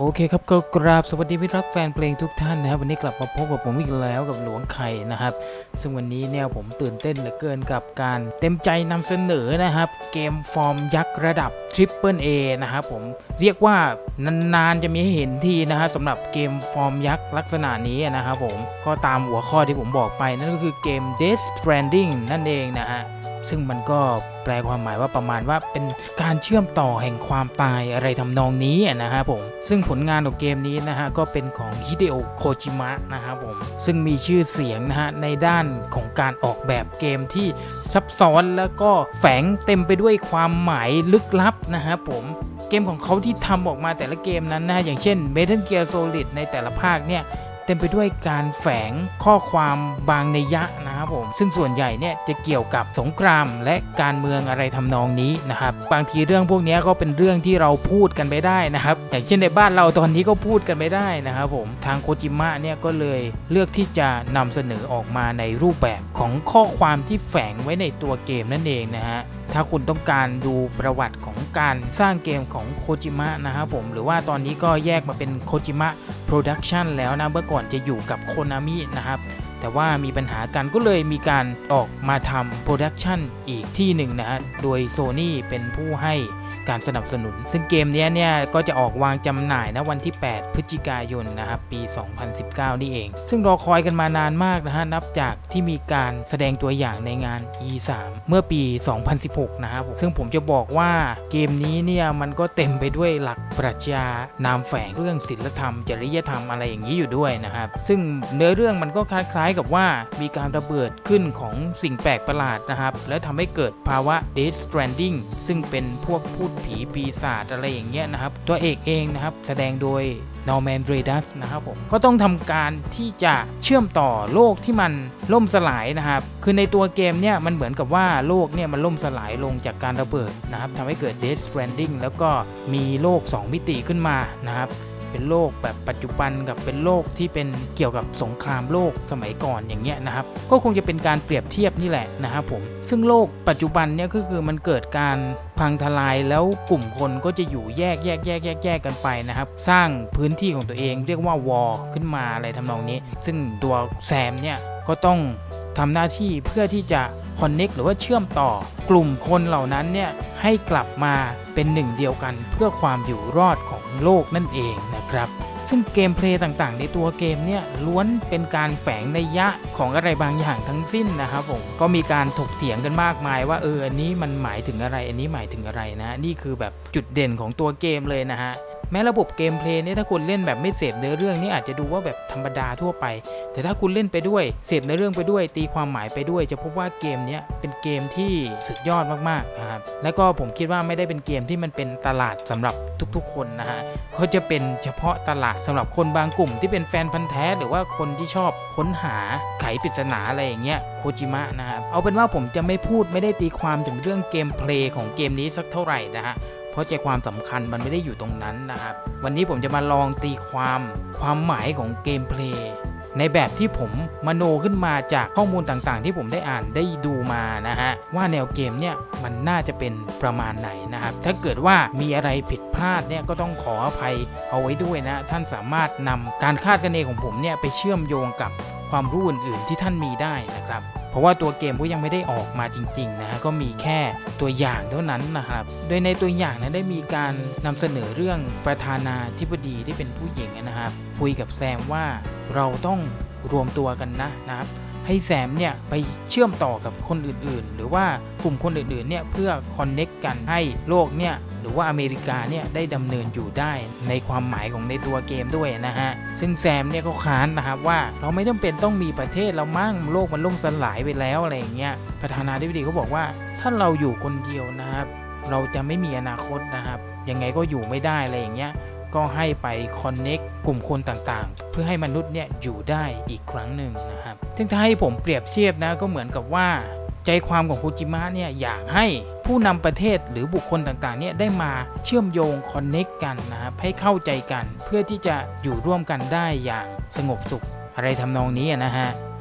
โอเคครับก็กราบสวัสดีมิตรรักแฟนเพลงทุกท่านนะครับวันนี้กลับมาพบกับผมอีกแล้วกับหลวงไข่นะครับซึ่งวันนี้เนี่ยผมตื่นเต้นเหลือเกินกับการเต็มใจนำเสนอนะครับเกมฟอร์มยักษ์ระดับ Triple A นะครับผมเรียกว่านานๆจะมีให้เห็นทีนะฮะสำหรับเกมฟอร์มยักษ์ลักษณะนี้นะครับผมก็ตามหัวข้อที่ผมบอกไปนั่นก็คือเกม Death Stranding นั่นเองนะฮะซึ่งมันก็แปลความหมายว่าประมาณว่าเป็นการเชื่อมต่อแห่งความตายอะไรทำนองนี้นะครับผมซึ่งผลงานของเกมนี้นะฮะก็เป็นของฮิเดโอะโคจิมะนะครับผมซึ่งมีชื่อเสียงนะฮะในด้านของการออกแบบเกมที่ซับซ้อนแล้วก็แฝงเต็มไปด้วยความหมายลึกลับนะครับผมเกมของเขาที่ทำออกมาแต่ละเกมนั้นนะอย่างเช่น Metal Gear Solid ในแต่ละภาคเนี่ยเต็มไปด้วยการแฝงข้อความบางนัยยะนะครับผมซึ่งส่วนใหญ่เนี่ยจะเกี่ยวกับสงครามและการเมืองอะไรทำนองนี้นะครับบางทีเรื่องพวกนี้ก็เป็นเรื่องที่เราพูดกันไปได้นะครับอย่างเช่นในบ้านเราตอนนี้ก็พูดกันไปได้นะครับผมทางโคจิมะเนี่ยก็เลยเลือกที่จะนำเสนอออกมาในรูปแบบของข้อความที่แฝงไว้ในตัวเกมนั่นเองนะฮะถ้าคุณต้องการดูประวัติของการสร้างเกมของโคจิมะนะครับผมหรือว่าตอนนี้ก็แยกมาเป็นโคจิมะโปรดักชันแล้วนะเมื่อก่อนจะอยู่กับโคนามินะครับแต่ว่ามีปัญหากันก็เลยมีการออกมาทำโปรดักชันอีกที่หนึ่งนะฮะโดย Sony เป็นผู้ให้การสนับสนุนซึ่งเกมนี้เนี่ยก็จะออกวางจำหน่ายนะวันที่8พฤศจิกายนนะครับปี2019นี่เองซึ่งรอคอยกันมานานมากนะฮะนับจากที่มีการแสดงตัวอย่างในงาน E3 เมื่อปี2016นะครับซึ่งผมจะบอกว่าเกมนี้เนี่ยมันก็เต็มไปด้วยหลักปรัชญานามแฝงเรื่องศีลธรรมจริยธรรมอะไรอย่างนี้อยู่ด้วยนะครับซึ่งเนื้อเรื่องมันก็คล้ายๆกับว่ามีการระเบิดขึ้นของสิ่งแปลกประหลาดนะครับและทำให้เกิดภาวะ Death Stranding ซึ่งเป็นพวกพูดผีปีศาจอะไรอย่างเงี้ยนะครับตัวเอกเองนะครับแสดงโดยนอร์แมน เรดัสนะครับผมก็ต้องทำการที่จะเชื่อมต่อโลกที่มันล่มสลายนะครับคือในตัวเกมเนี่ยมันเหมือนกับว่าโลกเนี่ยมันล่มสลายลงจากการระเบิดนะครับทำให้เกิด Death Stranding แล้วก็มีโลก2มิติขึ้นมานะครับเป็นโลกแบบปัจจุบันกับเป็นโลกที่เป็นเกี่ยวกับสงครามโลกสมัยก่อนอย่างเงี้ยนะครับก็คงจะเป็นการเปรียบเทียบนี่แหละนะครับผมซึ่งโลกปัจจุบันเนี่ยก็คือมันเกิดการพังทลายแล้วกลุ่มคนก็จะอยู่แยกกันไปนะครับสร้างพื้นที่ของตัวเองเรียกว่าวอลขึ้นมาอะไรทำนองนี้ซึ่งตัวแซมเนี่ยก็ต้องทำหน้าที่เพื่อที่จะคอนเน็กหรือว่าเชื่อมต่อกลุ่มคนเหล่านั้นเนี่ยให้กลับมาเป็นหนึ่งเดียวกันเพื่อความอยู่รอดของโลกนั่นเองนะครับซึ่งเกมเพลย์ต่างๆในตัวเกมเนี่ยล้วนเป็นการแฝงนัยยะของอะไรบางอย่างทั้งสิ้นนะครับผมก็มีการถกเถียงกันมากมายว่าอันนี้มันหมายถึงอะไรอันนี้หมายถึงอะไรนะนี่คือแบบจุดเด่นของตัวเกมเลยนะฮะแม้ระบบเกมเพลย์เนี่ยถ้าคุณเล่นแบบไม่เสพเนื้อเรื่องนี่อาจจะดูว่าแบบธรรมดาทั่วไปแต่ถ้าคุณเล่นไปด้วยเสพเนื้อเรื่องไปด้วยตีความหมายไปด้วยจะพบว่าเกมนี้เป็นเกมที่สุดยอดมากๆนะครับและก็ผมคิดว่าไม่ได้เป็นเกมที่มันเป็นตลาดสำหรับทุกๆคนนะฮะเขาจะเป็นเฉพาะตลาดสำหรับคนบางกลุ่มที่เป็นแฟนพันธุ์แท้หรือว่าคนที่ชอบค้นหาไขปริศนาอะไรอย่างเงี้ยโคจิมะนะครับเอาเป็นว่าผมจะไม่พูดไม่ได้ตีความถึงเรื่องเกมเพลย์ของเกมนี้สักเท่าไหร่นะฮะเพราะใจความสำคัญมันไม่ได้อยู่ตรงนั้นนะครับวันนี้ผมจะมาลองตีความหมายของเกมเพลย์ในแบบที่ผมมโนขึ้นมาจากข้อมูลต่างๆที่ผมได้อ่านได้ดูมานะฮะว่าแนวเกมเนี่ยมันน่าจะเป็นประมาณไหนนะครับถ้าเกิดว่ามีอะไรผิดพลาดเนี่ยก็ต้องขออภัยเอาไว้ด้วยนะท่านสามารถนำการคาดคะเนของผมเนี่ยไปเชื่อมโยงกับความรู้อื่นๆที่ท่านมีได้นะครับเพราะว่าตัวเกมก็ยังไม่ได้ออกมาจริงๆนะก็มีแค่ตัวอย่างเท่านั้นนะครับโดยในตัวอย่างนั้นได้มีการนำเสนอเรื่องประธานาธิบดีที่เป็นผู้หญิงนะครับคุยกับแซมว่าเราต้องรวมตัวกันนะครับให้แซมเนี่ยไปเชื่อมต่อกับคนอื่นๆหรือว่ากลุ่มคนอื่นๆเนี่ยเพื่อคอนเน็กกันให้โลกเนี่ยหรือว่าอเมริกาเนี่ยได้ดำเนินอยู่ได้ในความหมายของในตัวเกมด้วยนะฮะซึ่งแซมเนี่ยก็ค้านนะครับว่าเราไม่จำเป็นต้องมีประเทศเรามั่งโลกมันล่มสลายไปแล้วอะไรอย่างเงี้ยประธานาธิบดีเขาบอกว่าถ้าเราอยู่คนเดียวนะครับเราจะไม่มีอนาคตนะครับยังไงก็อยู่ไม่ได้อะไรอย่างเงี้ยก็ให้ไปคอนเน็กกลุ่มคนต่างๆเพื่อให้มนุษย์เนี่ยอยู่ได้อีกครั้งหนึ่งนะครับซึ่งถ้าให้ผมเปรียบเทียบนะก็เหมือนกับว่าใจความของโคจิมะเนี่ยอยากให้ผู้นำประเทศหรือบุคคลต่างๆเนี่ยได้มาเชื่อมโยงคอนเน็กกันนะครับให้เข้าใจกันเพื่อที่จะอยู่ร่วมกันได้อย่างสงบสุขอะไรทำนองนี้นะฮะ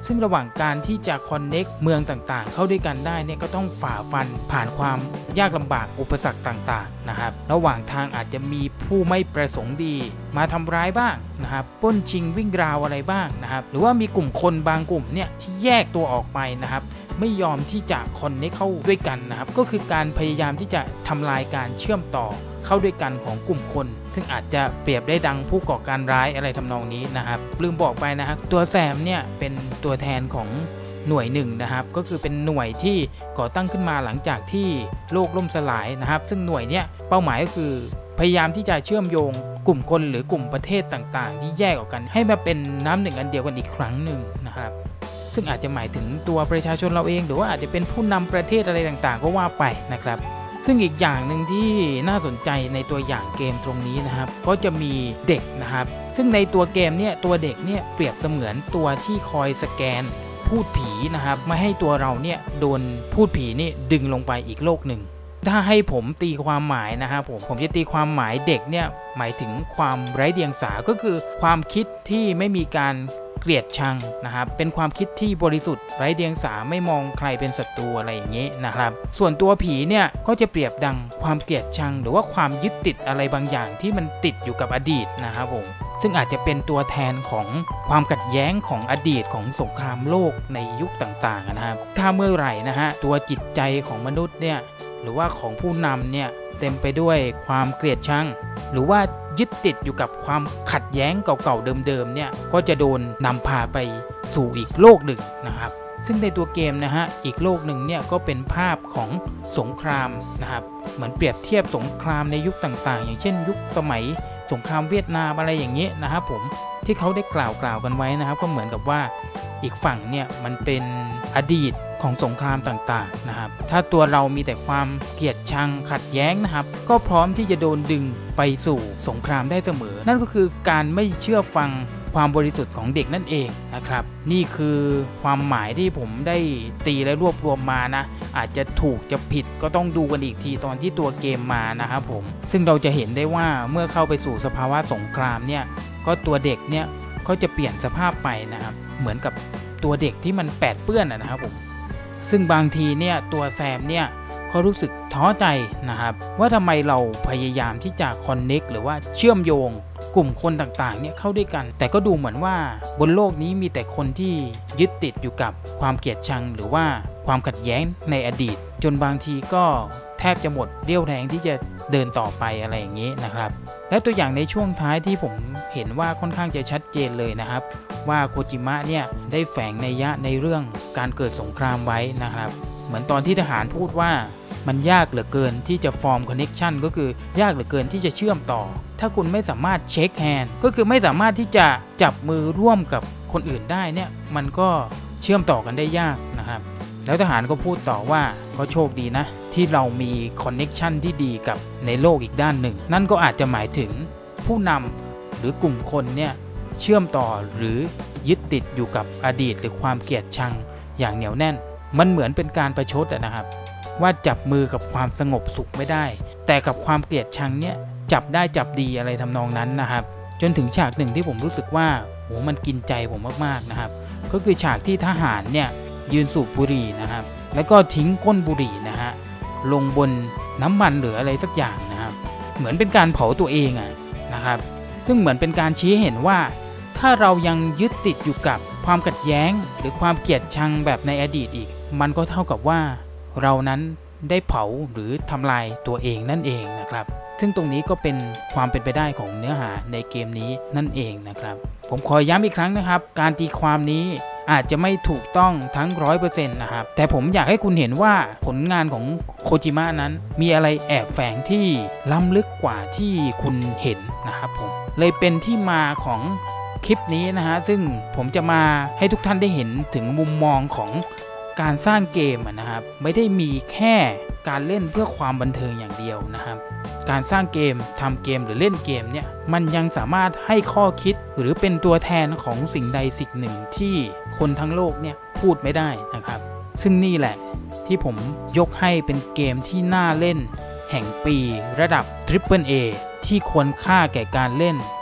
ซึ่งระหว่างการที่จะคอนเนคเมืองต่างๆเข้าด้วยกันได้เนี่ยก็ต้องฝ่าฟันผ่านความยากลำบากอุปสรรคต่างๆนะครับระหว่างทางอาจจะมีผู้ไม่ประสงค์ดีมาทำร้ายบ้างนะครับปล้นชิงวิ่งราวอะไรบ้างนะครับหรือว่ามีกลุ่มคนบางกลุ่มเนี่ยที่แยกตัวออกไปนะครับไม่ยอมที่จะคอนเนคเข้าด้วยกันนะครับก็คือการพยายามที่จะทำลายการเชื่อมต่อเข้าด้วยกันของกลุ่มคนซึ่งอาจจะเปรียบได้ดังผู้ก่อการร้ายอะไรทำนองนี้นะครับลืมบอกไปนะครับตัวแซมเนี่ยเป็นตัวแทนของหน่วยหนึ่งนะครับก็คือเป็นหน่วยที่ก่อตั้งขึ้นมาหลังจากที่โลกล่มสลายนะครับซึ่งหน่วยเนี้ยเป้าหมายก็คือพยายามที่จะเชื่อมโยงกลุ่มคนหรือกลุ่มประเทศต่างๆที่แยกออกกันให้มาเป็นน้ำหนึ่งอันเดียวกันอีกครั้งหนึ่งนะครับซึ่งอาจจะหมายถึงตัวประชาชนเราเองหรือว่าอาจจะเป็นผู้นำประเทศอะไรต่างๆก็ว่าไปนะครับซึ่งอีกอย่างหนึ่งที่น่าสนใจในตัวอย่างเกมตรงนี้นะครับก็จะมีเด็กนะครับซึ่งในตัวเกมเนี่ยตัวเด็กเนี่ยเปรียบเสมือนตัวที่คอยสแกนพูดผีนะครับไม่ให้ตัวเราเนี่ยโดนพูดผีนี่ดึงลงไปอีกโลกหนึ่งถ้าให้ผมตีความหมายนะครับผมจะตีความหมายเด็กเนี่ยหมายถึงความไร้เดียงสาก็คือความคิดที่ไม่มีการเกลียดชังนะครับเป็นความคิดที่บริสุทธิ์ไร้เดียงสาไม่มองใครเป็นศัตรูอะไรอย่างนี้นะครับส่วนตัวผีเนี่ยก็จะเปรียบดังความเกลียดชังหรือว่าความยึดติดอะไรบางอย่างที่มันติดอยู่กับอดีตนะครับผมซึ่งอาจจะเป็นตัวแทนของความขัดแย้งของอดีตของสงครามโลกในยุคต่างๆนะครับถ้าเมื่อไหร่นะฮะตัวจิตใจของมนุษย์เนี่ยหรือว่าของผู้นำเนี่ยเต็มไปด้วยความเกลียดชังหรือว่ายึดติดอยู่กับความขัดแย้งเก่าๆเดิมๆเนี่ยก็จะโดนนำพาไปสู่อีกโลกหนึ่งนะครับซึ่งในตัวเกมนะฮะอีกโลกหนึ่งเนี่ยก็เป็นภาพของสงครามนะครับเหมือนเปรียบเทียบสงครามในยุคต่างๆอย่างเช่นยุคสมัยสงครามเวียดนามอะไรอย่างเงี้ยนะครับผมที่เขาได้กล่าวกันไว้นะครับก็เหมือนกับว่าอีกฝั่งเนี่ยมันเป็นอดีตของสงครามต่างๆนะครับถ้าตัวเรามีแต่ความเกลียดชังขัดแย้งนะครับก็พร้อมที่จะโดนดึงไปสู่สงครามได้เสมอนั่นก็คือการไม่เชื่อฟังความบริสุทธิ์ของเด็กนั่นเองนะครับนี่คือความหมายที่ผมได้ตีและรวบรวมมานะอาจจะถูกจะผิดก็ต้องดูกันอีกทีตอนที่ตัวเกมมานะครับผมซึ่งเราจะเห็นได้ว่าเมื่อเข้าไปสู่สภาวะสงครามเนี่ยก็ตัวเด็กเนี่ยเขาจะเปลี่ยนสภาพไปนะครับเหมือนกับตัวเด็กที่มันแปดเปื้อนนะครับผมซึ่งบางทีเนี่ยตัวแซมเนี่ยเขารู้สึกท้อใจนะครับว่าทำไมเราพยายามที่จะคอนเนคหรือว่าเชื่อมโยงกลุ่มคนต่างๆเนี่ยเข้าด้วยกันแต่ก็ดูเหมือนว่าบนโลกนี้มีแต่คนที่ยึดติดอยู่กับความเกลียดชังหรือว่าความขัดแย้งในอดีตจนบางทีก็แทบจะหมดเรี่ยวแรงที่จะเดินต่อไปอะไรอย่างนี้นะครับและตัวอย่างในช่วงท้ายที่ผมเห็นว่าค่อนข้างจะชัดเจนเลยนะครับว่าโคจิมะเนี่ยได้แฝงนัยยะในเรื่องการเกิดสงครามไว้นะครับเหมือนตอนที่ทหารพูดว่ามันยากเหลือเกินที่จะฟอร์มคอนเนคชันก็คือยากเหลือเกินที่จะเชื่อมต่อถ้าคุณไม่สามารถเช็คแฮนด์ก็คือไม่สามารถที่จะจับมือร่วมกับคนอื่นได้เนี่ยมันก็เชื่อมต่อกันได้ยากนะครับแล้วทหารก็พูดต่อว่าก็โชคดีนะที่เรามีคอนเนคชันที่ดีกับในโลกอีกด้านหนึ่งนั่นก็อาจจะหมายถึงผู้นำหรือกลุ่มคนเนี่ยเชื่อมต่อหรือยึดติดอยู่กับอดีตหรือความเกลียดชังอย่างเหนียวแน่นมันเหมือนเป็นการประชดนะครับว่าจับมือกับความสงบสุขไม่ได้แต่กับความเกลียดชังเนี่ยจับได้จับดีอะไรทำนองนั้นนะครับจนถึงฉากหนึ่งที่ผมรู้สึกว่าโหมันกินใจผมมากๆนะครับก็คือฉากที่ทหารเนี่ยยืนสูบบุหรี่นะครับแล้วก็ทิ้งก้นบุหรี่นะฮะลงบนน้ำมันหรืออะไรสักอย่างนะครับเหมือนเป็นการเผาตัวเองนะครับซึ่งเหมือนเป็นการชี้เห็นว่าถ้าเรายังยึดติดอยู่กับความขัดแย้งหรือความเกลียดชังแบบในอดีตอีกมันก็เท่ากับว่าเรานั้นได้เผาหรือทำลายตัวเองนั่นเองนะครับซึ่งตรงนี้ก็เป็นความเป็นไปได้ของเนื้อหาในเกมนี้นั่นเองนะครับผมขอย้ำอีกครั้งนะครับการตีความนี้อาจจะไม่ถูกต้องทั้ง 100% นะครับแต่ผมอยากให้คุณเห็นว่าผลงานของโคจิมะนั้นมีอะไรแอบแฝงที่ล้ำลึกกว่าที่คุณเห็นนะครับผมเลยเป็นที่มาของคลิปนี้นะฮะซึ่งผมจะมาให้ทุกท่านได้เห็นถึงมุมมองของการสร้างเกมนะครับไม่ได้มีแค่การเล่นเพื่อความบันเทิงอย่างเดียวนะครับการสร้างเกมทำเกมหรือเล่นเกมเนี่ยมันยังสามารถให้ข้อคิดหรือเป็นตัวแทนของสิ่งใดสิ่งหนึ่งที่คนทั้งโลกเนี่ยพูดไม่ได้นะครับซึ่งนี่แหละที่ผมยกให้เป็นเกมที่น่าเล่นแห่งปีระดับ Triple A ที่ควรค่าแก่การเล่น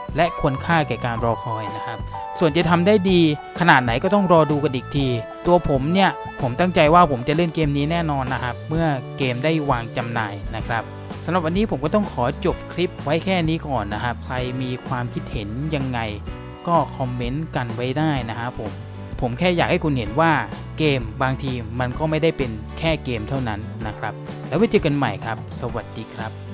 และควรค่าแก่การรอคอยนะครับส่วนจะทำได้ดีขนาดไหนก็ต้องรอดูกันอีกทีตัวผมเนี่ยผมตั้งใจว่าผมจะเล่นเกมนี้แน่นอนนะครับเมื่อเกมได้วางจำหน่ายนะครับสำหรับวันนี้ผมก็ต้องขอจบคลิปไว้แค่นี้ก่อนนะครับใครมีความคิดเห็นยังไงก็คอมเมนต์กันไว้ได้นะครับผมแค่อยากให้คุณเห็นว่าเกมบางทีมันก็ไม่ได้เป็นแค่เกมเท่านั้นนะครับแล้วไว้เจอกันใหม่ครับสวัสดีครับ